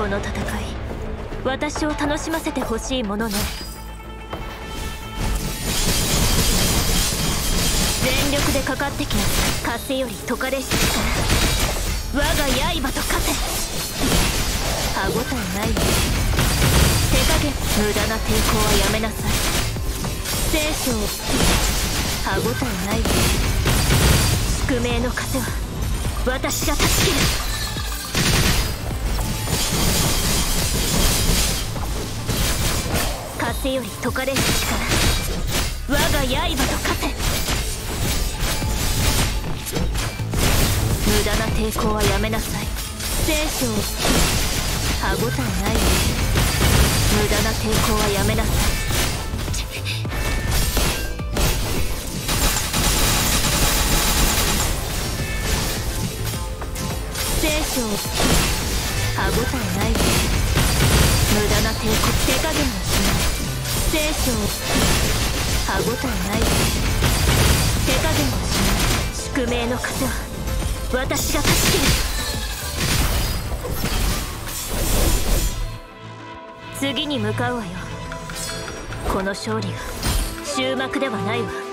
この戦い、私を楽しませてほしいものね。全力でかかってきなさい。風より解かれし力、我が刃と化せ。歯ごたえないわ。手加減、無駄な抵抗はやめなさい。聖書を歯ごたえないわ。宿命の風は私が断ち切る。風より解かれし力、我が刃と化せ。無駄な抵抗はやめなさい。聖書を歯ごたえないわ。無駄な抵抗はやめなさい。聖書を歯ごたえないわ。無駄な抵抗、手加減はしない。聖書を歯ごたえないわ。手加減はしない。宿命の風は私が断ち切る。次に向かうわよ。この勝利が終幕ではないわ。